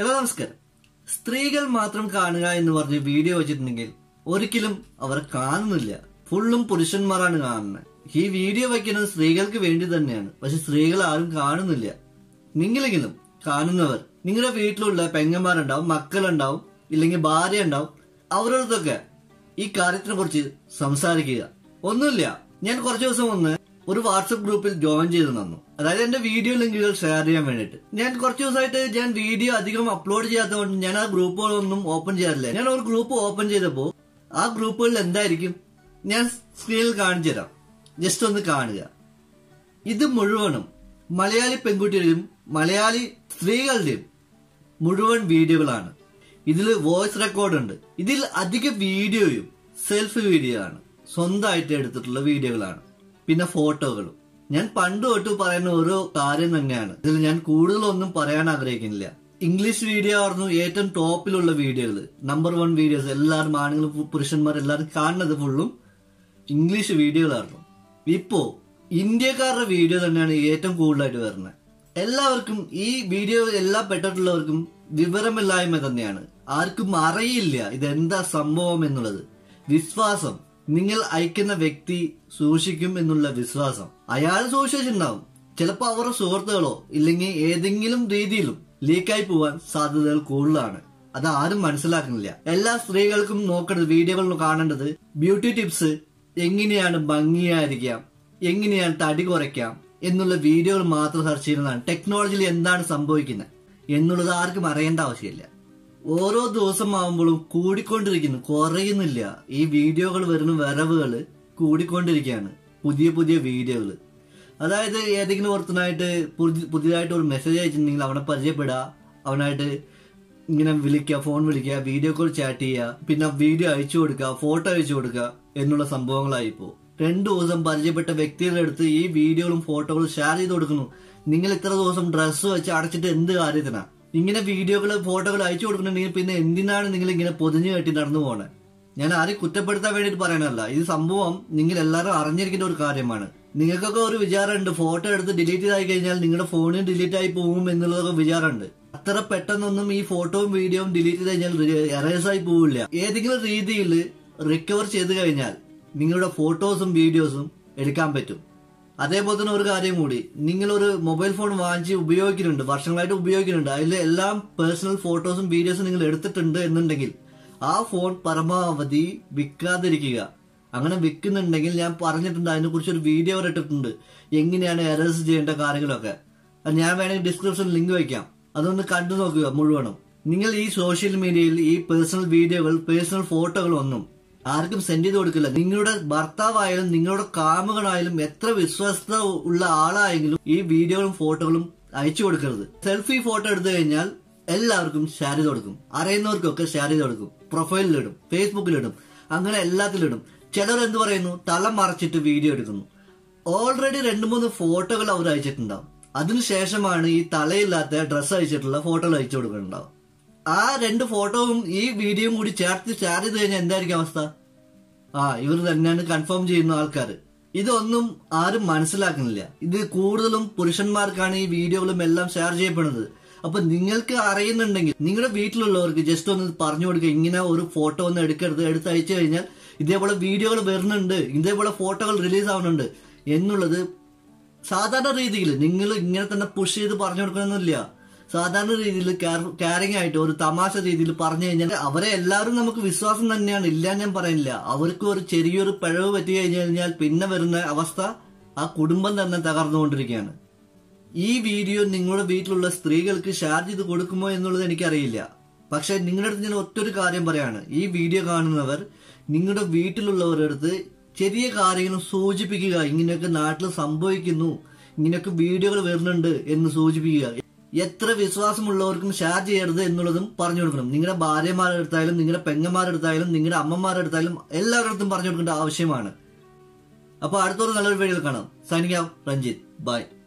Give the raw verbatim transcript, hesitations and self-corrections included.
Hello നമസ്കാരം. സ്ത്രീകൾ മാത്രം കാണുക എന്ന് പറഞ്ഞ് വീഡിയോ വെച്ചിട്ടുണ്ടെങ്കിൽ ഒരിക്കലും അവർ കാണുന്നില്ല. ഫുള്ളും പുരുഷന്മാരാണ് കാണുന്നത്. ഈ വീഡിയോ വയ്ക്കുന്നത് സ്ത്രീകൾക്ക് വേണ്ടി തന്നെയാണ്. പക്ഷെ സ്ത്രീകൾ ആരും കാണുന്നില്ല. നിങ്ങളെങ്കിലും കാണുന്നവർ നിങ്ങളുടെ വീട്ടിലുള്ള പെങ്ങന്മാരുണ്ടാവും, മക്കളുണ്ടാവും, ഇല്ലെങ്കിൽ ഭാര്യ ഉണ്ടാവും. അവരോടൊക്കെ ഈ കാര്യത്തിനെ കുറിച്ച് സംസാരിക്കുക. ഒന്നുമില്ല, ഞാൻ കുറച്ചു ദിവസം മുന്നേ ഒരു വാട്സപ്പ് ഗ്രൂപ്പിൽ ജോയിൻ ചെയ്ത് തന്നു. അതായത് എന്റെ വീഡിയോ ലിങ്കുകൾ ഷെയർ ചെയ്യാൻ വേണ്ടിട്ട്. ഞാൻ കുറച്ചു ദിവസമായിട്ട് ഞാൻ വീഡിയോ അധികം അപ്ലോഡ് ചെയ്യാത്തതുകൊണ്ട് ഞാൻ ആ ഗ്രൂപ്പുകളൊന്നും ഓപ്പൺ ചെയ്യാറില്ല. ഞാൻ ഒരു ഗ്രൂപ്പ് ഓപ്പൺ ചെയ്തപ്പോൾ ആ ഗ്രൂപ്പുകളിൽ എന്തായിരിക്കും ഞാൻ സ്ക്രീനിൽ കാണിച്ചു തരാം. ജസ്റ്റ് ഒന്ന് കാണുക. ഇത് മുഴുവനും മലയാളി പെൺകുട്ടികളുടെയും മലയാളി സ്ത്രീകളുടെയും മുഴുവൻ വീഡിയോകളാണ്. ഇതിൽ വോയിസ് റെക്കോർഡ് ഉണ്ട്. ഇതിൽ അധിക വീഡിയോയും സെൽഫി വീഡിയോ ആണ്, സ്വന്തമായിട്ട് എടുത്തിട്ടുള്ള വീഡിയോകളാണ്. പിന്നെ ഫോട്ടോകളും. ഞാൻ പണ്ട് തൊട്ട് പറയുന്ന ഓരോ കാര്യം തന്നെയാണ്. ഇതിൽ ഞാൻ കൂടുതലൊന്നും പറയാൻ ആഗ്രഹിക്കുന്നില്ല. ഇംഗ്ലീഷ് വീഡിയോ ആയിരുന്നു ഏറ്റവും ടോപ്പിലുള്ള വീഡിയോകൾ, നമ്പർ വൺ വീഡിയോസ്. എല്ലാവരും ആണുങ്ങളും പുരുഷന്മാർ എല്ലാവരും കാണുന്നത് ഫുള്ളും ഇംഗ്ലീഷ് വീഡിയോകളായിരുന്നു. ഇപ്പോ ഇന്ത്യക്കാരുടെ വീഡിയോ തന്നെയാണ് ഏറ്റവും കൂടുതലായിട്ട് വരുന്നത്. എല്ലാവർക്കും ഈ വീഡിയോ എല്ലാം പെട്ടിട്ടുള്ളവർക്കും വിവരമില്ലായ്മ തന്നെയാണ്. ആർക്കും അറിയില്ല ഇതെന്താ സംഭവം എന്നുള്ളത്. വിശ്വാസം, നിങ്ങൾ അയക്കുന്ന വ്യക്തി സൂക്ഷിക്കും എന്നുള്ള വിശ്വാസം അയാൾ സൂക്ഷിച്ചിട്ടുണ്ടാവും. ചിലപ്പോൾ അവരുടെ സുഹൃത്തുക്കളോ ഇല്ലെങ്കിൽ ഏതെങ്കിലും രീതിയിലും ലീക്കായി പോവാൻ സാധ്യതകൾ കൂടുതലാണ്. അത് ആരും മനസ്സിലാക്കുന്നില്ല. എല്ലാ സ്ത്രീകൾക്കും നോക്കേണ്ടത്, വീഡിയോകളിൽ കാണേണ്ടത് ബ്യൂട്ടി ടിപ്സ്, എങ്ങനെയാണ് ഭംഗിയായിരിക്കാം, എങ്ങനെയാണ് തടി കുറയ്ക്കാം എന്നുള്ള വീഡിയോകൾ മാത്രം സെർച്ച് ചെയ്യുന്നതാണ്. ടെക്നോളജിയിൽ എന്താണ് സംഭവിക്കുന്നത് എന്നുള്ളത് ആർക്കും അറിയേണ്ട ആവശ്യമില്ല. ഓരോ ദിവസം ആവുമ്പോഴും കൂടിക്കൊണ്ടിരിക്കുന്നു, കുറയുന്നില്ല. ഈ വീഡിയോകൾ വരുന്ന വരവുകൾ കൂടിക്കൊണ്ടിരിക്കുകയാണ്. പുതിയ പുതിയ വീഡിയോകൾ. അതായത് ഏതെങ്കിലും ഒരുത്തനായിട്ട് പുതിയതായിട്ട് ഒരു മെസ്സേജ് അയച്ചിട്ടുണ്ടെങ്കിൽ അവനെ പരിചയപ്പെടുക, അവനായിട്ട് ഇങ്ങനെ വിളിക്കുക, ഫോൺ വിളിക്കുക, വീഡിയോ കോൾ ചാറ്റ് ചെയ്യുക, പിന്നെ വീഡിയോ അയച്ചു കൊടുക്കുക, ഫോട്ടോ അയച്ചു കൊടുക്കുക എന്നുള്ള സംഭവങ്ങളായിപ്പോ. രണ്ടു ദിവസം പരിചയപ്പെട്ട വ്യക്തികളുടെ അടുത്ത് ഈ വീഡിയോകളും ഫോട്ടോകളും ഷെയർ ചെയ്ത് കൊടുക്കുന്നു. നിങ്ങൾ ഇത്ര ദിവസം ഡ്രസ്സ് വെച്ച് അടച്ചിട്ട് എന്ത് കാര്യത്തിനാ ഇങ്ങനെ വീഡിയോകള് ഫോട്ടോകൾ അയച്ചു കൊടുക്കുന്നുണ്ടെങ്കിൽ പിന്നെ എന്തിനാണ് നിങ്ങൾ ഇങ്ങനെ പൊതിഞ്ഞു കെട്ടി നടന്നു പോണേ? ഞാൻ ആരെയും കുറ്റപ്പെടുത്താൻ വേണ്ടിട്ട് പറയണല്ല. ഇത് സംഭവം നിങ്ങൾ എല്ലാവരും അറിഞ്ഞിരിക്കേണ്ട ഒരു കാര്യമാണ്. നിങ്ങൾക്കൊക്കെ ഒരു വിചാരമുണ്ട്, ഫോട്ടോ എടുത്ത് ഡിലീറ്റ് ആയി കഴിഞ്ഞാൽ നിങ്ങളുടെ ഫോണിൽ ഡിലീറ്റ് ആയി പോകും എന്നുള്ളതൊക്കെ വിചാരമുണ്ട്. അത്ര പെട്ടെന്നൊന്നും ഈ ഫോട്ടോയും വീഡിയോയും ഡിലീറ്റ് ചെയ്ത് കഴിഞ്ഞാൽ എറേസ് ആയി പോവില്ല. ഏതെങ്കിലും രീതിയിൽ റിക്കവർ ചെയ്ത് കഴിഞ്ഞാൽ നിങ്ങളുടെ ഫോട്ടോസും വീഡിയോസും എടുക്കാൻ പറ്റും. അതേപോലെ തന്നെ ഒരു കാര്യം കൂടി, നിങ്ങളൊരു മൊബൈൽ ഫോൺ വാങ്ങിച്ച് ഉപയോഗിക്കുന്നുണ്ട്, വർഷങ്ങളായിട്ട് ഉപയോഗിക്കുന്നുണ്ട്, അതിൽ എല്ലാം പേഴ്സണൽ ഫോട്ടോസും വീഡിയോസും നിങ്ങൾ എടുത്തിട്ടുണ്ട് എന്നുണ്ടെങ്കിൽ ആ ഫോൺ പരമാവധി വിൽക്കാതിരിക്കുക. അങ്ങനെ വിൽക്കുന്നുണ്ടെങ്കിൽ ഞാൻ പറഞ്ഞിട്ടുണ്ട്, അതിനെക്കുറിച്ച് ഒരു വീഡിയോ ഇട്ടിട്ടുണ്ട്, എങ്ങനെയാണ് എറേസ് ചെയ്യേണ്ട കാര്യങ്ങളൊക്കെ. ഞാൻ വേണമെങ്കിൽ ഡിസ്ക്രിപ്ഷനിൽ ലിങ്ക് വയ്ക്കാം, അതൊന്ന് കണ്ടു നോക്കുക മുഴുവനും. നിങ്ങൾ ഈ സോഷ്യൽ മീഡിയയിൽ ഈ പേഴ്സണൽ വീഡിയോകൾ, പേഴ്സണൽ ഫോട്ടോകൾ ഒന്നും ആർക്കും സെൻഡ് ചെയ്ത് കൊടുക്കില്ല. നിങ്ങളുടെ ഭർത്താവായാലും നിങ്ങളുടെ കാമുകനായാലും എത്ര വിശ്വസ്ത ഉള്ള ആളായെങ്കിലും ഈ വീഡിയോകളും ഫോട്ടോകളും അയച്ചു കൊടുക്കരുത്. സെൽഫി ഫോട്ടോ എടുത്തു കഴിഞ്ഞാൽ എല്ലാവർക്കും ഷെയർ ചെയ്ത് കൊടുക്കും, അറിയുന്നവർക്കൊക്കെ ഷെയർ ചെയ്ത് കൊടുക്കും, പ്രൊഫൈലിലിടും, ഫേസ്ബുക്കിലിടും, അങ്ങനെ എല്ലാത്തിലിടും. ചിലർ എന്ത് പറയുന്നു, തല മറച്ചിട്ട് വീഡിയോ എടുക്കുന്നു. ഓൾറെഡി രണ്ട് മൂന്ന് ഫോട്ടോകൾ അവർ അയച്ചിട്ടുണ്ടാവും. അതിനുശേഷമാണ് ഈ തലയില്ലാത്ത ഡ്രസ്സ് അയച്ചിട്ടുള്ള ഫോട്ടോകൾ അയച്ചു കൊടുക്കുന്നുണ്ടാവും. ആ രണ്ട് ഫോട്ടോവും ഈ വീഡിയോയും കൂടി ചേർത്ത് ഷെയർ ചെയ്ത് കഴിഞ്ഞാൽ എന്തായിരിക്കും അവസ്ഥ? ആ ഇവർ തന്നെയാണ് കൺഫേം ചെയ്യുന്ന ആൾക്കാർ. ഇതൊന്നും ആരും മനസ്സിലാക്കുന്നില്ല. ഇത് കൂടുതലും പുരുഷന്മാർക്കാണ് ഈ വീഡിയോകളും എല്ലാം ഷെയർ ചെയ്യപ്പെടുന്നത്. അപ്പൊ നിങ്ങൾക്ക് അറിയുന്നുണ്ടെങ്കിൽ നിങ്ങളുടെ വീട്ടിലുള്ളവർക്ക് ജസ്റ്റ് ഒന്ന് പറഞ്ഞു കൊടുക്കുക, ഇങ്ങനെ ഒരു ഫോട്ടോ ഒന്ന് എടുക്കരുത്, എടുത്ത് അയച്ചു കഴിഞ്ഞാൽ ഇതേപോലെ വീഡിയോകൾ വരുന്നുണ്ട്, ഇതേപോലെ ഫോട്ടോകൾ റിലീസ് ആവുന്നുണ്ട് എന്നുള്ളത് സാധാരണ രീതിയിൽ നിങ്ങൾ ഇങ്ങനെ തന്നെ പുഷ് ചെയ്ത് പറഞ്ഞു കൊടുക്കണമെന്നില്ല. സാധാരണ രീതിയിൽ കെയറിംഗ് ആയിട്ട് ഒരു തമാശ രീതിയിൽ പറഞ്ഞു കഴിഞ്ഞാൽ അവരെ എല്ലാവരും നമുക്ക് വിശ്വാസം തന്നെയാണ്, ഇല്ല ഞാൻ പറയുന്നില്ല. അവർക്ക് ഒരു ചെറിയൊരു പിഴവ് പറ്റി കഴിഞ്ഞു കഴിഞ്ഞാൽ പിന്നെ വരുന്ന അവസ്ഥ ആ കുടുംബം തന്നെ തകർന്നുകൊണ്ടിരിക്കുകയാണ്. ഈ വീഡിയോ നിങ്ങളുടെ വീട്ടിലുള്ള സ്ത്രീകൾക്ക് ഷെയർ ചെയ്ത് കൊടുക്കുമോ എന്നുള്ളത് എനിക്കറിയില്ല. പക്ഷെ നിങ്ങളുടെ അടുത്ത് ഞാൻ ഒറ്റൊരു കാര്യം പറയാണ്, ഈ വീഡിയോ കാണുന്നവർ നിങ്ങളുടെ വീട്ടിലുള്ളവരുടെ അടുത്ത് ചെറിയ കാര്യങ്ങളും സൂചിപ്പിക്കുക. ഇങ്ങനെയൊക്കെ നാട്ടിൽ സംഭവിക്കുന്നു, ഇങ്ങനെയൊക്കെ വീഡിയോകൾ വരുന്നുണ്ട് എന്ന് സൂചിപ്പിക്കുക. എത്ര വിശ്വാസമുള്ളവർക്കും ഷെയർ ചെയ്യരുത് എന്നുള്ളതും പറഞ്ഞു കൊടുക്കണം. നിങ്ങളുടെ ഭാര്യമാരുടെ അടുത്തായാലും നിങ്ങളുടെ പെങ്ങന്മാരുടെ അടുത്തായാലും നിങ്ങളുടെ അമ്മമാരുടെ അടുത്തായാലും എല്ലാവരുടെ അടുത്തും പറഞ്ഞു കൊടുക്കേണ്ട ആവശ്യമാണ്. അപ്പൊ അടുത്തൊരു നല്ലൊരു വീഡിയോയിൽ കാണാം. Signing out, Ranjith. ബൈ.